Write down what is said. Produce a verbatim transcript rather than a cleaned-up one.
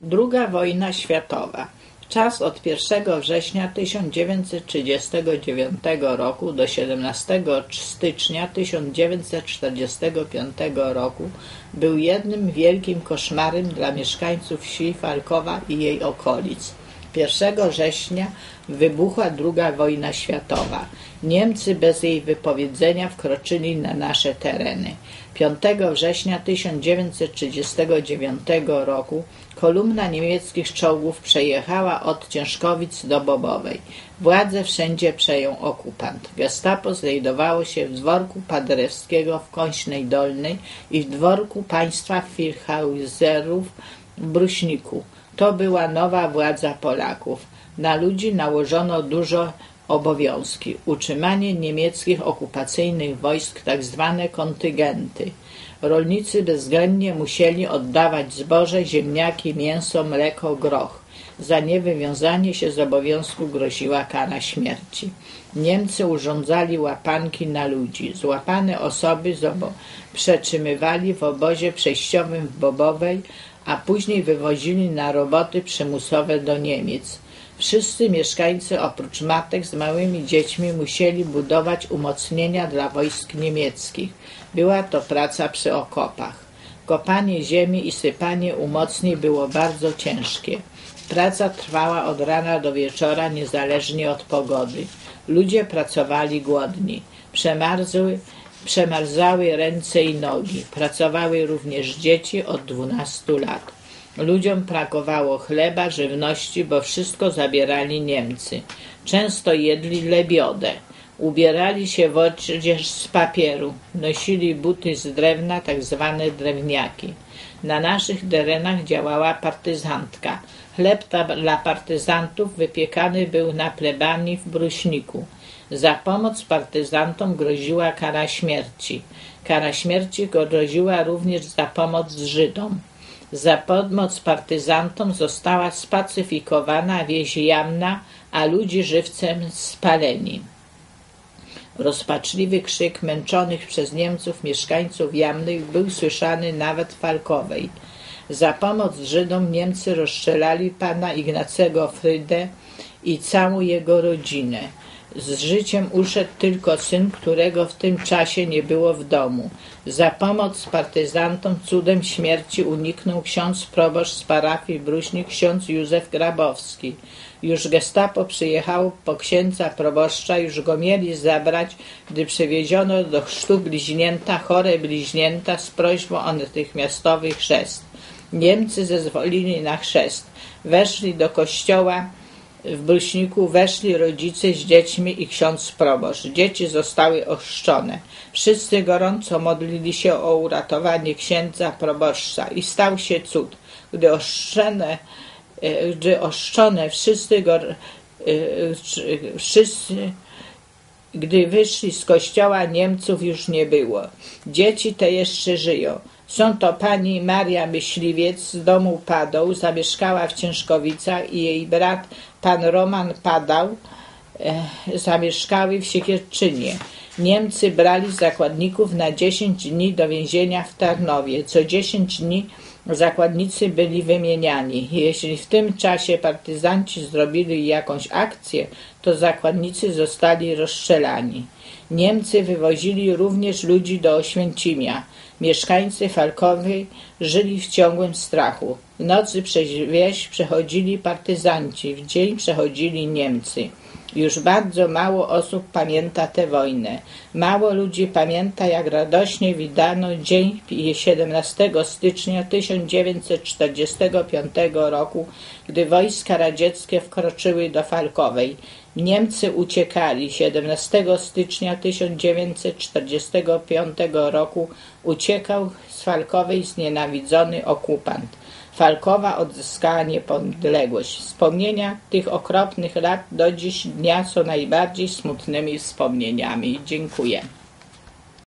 Druga wojna światowa. Czas od pierwszego września tysiąc dziewięćset trzydziestego dziewiątego roku do siedemnastego stycznia tysiąc dziewięćset czterdziestego piątego roku był jednym wielkim koszmarem dla mieszkańców wsi Falkowa i jej okolic. pierwszego września wybuchła druga wojna światowa. Niemcy bez jej wypowiedzenia wkroczyli na nasze tereny. piątego września tysiąc dziewięćset trzydziestego dziewiątego roku kolumna niemieckich czołgów przejechała od Ciężkowic do Bobowej. Władzę wszędzie przejął okupant. Gestapo znajdowało się w dworku Paderewskiego w Kąśnej Dolnej i w dworku państwa Filhauserów w Bruśniku. To była nowa władza Polaków. Na ludzi nałożono dużo obowiązki. Utrzymanie niemieckich okupacyjnych wojsk, tak zwane kontyngenty. Rolnicy bezwzględnie musieli oddawać zboże, ziemniaki, mięso, mleko, groch. Za niewywiązanie się z obowiązku groziła kara śmierci. Niemcy urządzali łapanki na ludzi. Złapane osoby przetrzymywali w obozie przejściowym w Bobowej, a później wywozili na roboty przymusowe do Niemiec. Wszyscy mieszkańcy oprócz matek z małymi dziećmi musieli budować umocnienia dla wojsk niemieckich. Była to praca przy okopach. Kopanie ziemi i sypanie umocnień było bardzo ciężkie. Praca trwała od rana do wieczora niezależnie od pogody. Ludzie pracowali głodni. Przemarzły, przemarzały ręce i nogi. Pracowały również dzieci od dwunastu lat. Ludziom brakowało chleba, żywności, bo wszystko zabierali Niemcy. Często jedli lebiodę. Ubierali się w odzież z papieru. Nosili buty z drewna, tak zwane drewniaki. Na naszych terenach działała partyzantka. Chleb dla partyzantów wypiekany był na plebanii w Bruśniku. Za pomoc partyzantom groziła kara śmierci. Kara śmierci groziła również za pomoc Żydom. Za pomoc partyzantom została spacyfikowana wieś Jamna, a ludzi żywcem spaleni. Rozpaczliwy krzyk męczonych przez Niemców mieszkańców Jamnych był słyszany nawet w Falkowej. Za pomoc Żydom Niemcy rozstrzelali pana Ignacego Frydę i całą jego rodzinę. Z życiem uszedł tylko syn, którego w tym czasie nie było w domu. Za pomoc partyzantom cudem śmierci uniknął ksiądz proboszcz z parafii Bruśnik, ksiądz Józef Grabowski. Już gestapo przyjechało po księdza proboszcza, już go mieli zabrać, gdy przywieziono do chrztu bliźnięta, chore bliźnięta z prośbą o natychmiastowy chrzest. Niemcy zezwolili na chrzest. Weszli do kościoła w Bruśniku, weszli rodzice z dziećmi i ksiądz proboszcz. Dzieci zostały ochrzczone. Wszyscy gorąco modlili się o uratowanie księdza proboszcza i stał się cud. Gdy ochrzczone, gdy ochrzczone wszyscy, go, wszyscy gdy wyszli z kościoła, Niemców już nie było. Dzieci te jeszcze żyją. Są to pani Maria Myśliwiec z domu Padoł, zamieszkała w Ciężkowicach, i jej brat pan Roman Padał e, zamieszkały w Siekierczynie. Niemcy brali zakładników na dziesięć dni do więzienia w Tarnowie. Co dziesięć dni zakładnicy byli wymieniani. Jeśli w tym czasie partyzanci zrobili jakąś akcję, to zakładnicy zostali rozstrzelani. Niemcy wywozili również ludzi do Oświęcimia. Mieszkańcy Falkowej żyli w ciągłym strachu. W nocy przez wieś przechodzili partyzanci, w dzień przechodzili Niemcy. Już bardzo mało osób pamięta tę wojnę. Mało ludzi pamięta, jak radośnie witano dzień siedemnastego stycznia tysiąc dziewięćset czterdziestego piątego roku, gdy wojska radzieckie wkroczyły do Falkowej. Niemcy uciekali. siedemnastego stycznia tysiąc dziewięćset czterdziestego piątego roku uciekał z Falkowej znienawidzony okupant. Falkowa odzyskała niepodległość. Wspomnienia tych okropnych lat do dziś dnia są najbardziej smutnymi wspomnieniami. Dziękuję.